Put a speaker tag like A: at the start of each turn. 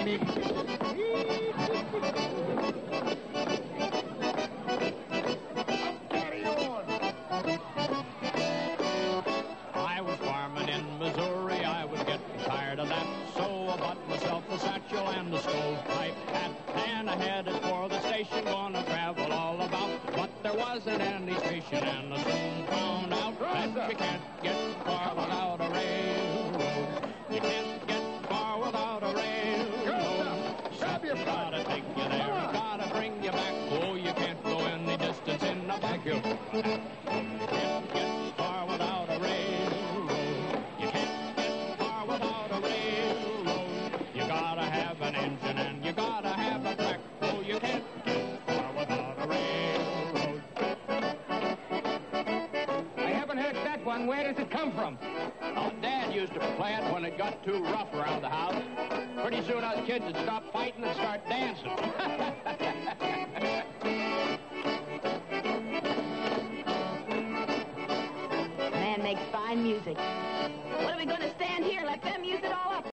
A: Mamie.
B: I was farming in Missouri, I was getting tired of that, so I bought myself a satchel and a stovepipe hat, and I headed for the station, gonna travel all about, but there wasn't any station, and I soon found out that you can't get far without a railroad. You can't get far without a railroad. Something's gotta take you there, and gotta bring you back. Oh, you can't go any distance in a
A: Thank you.
B: You can't get far without a railroad. You can't get far without a railroad. You gotta have an engine and you gotta have a track. Oh, you can't get far without a railroad.
A: I haven't heard that one. Where does it come from?
B: Oh, Dad used to play it when it got too rough around the house. Pretty soon us kids would stop fighting and start dancing.
C: Man makes fine music. What are we going to stand here, let them use it all up?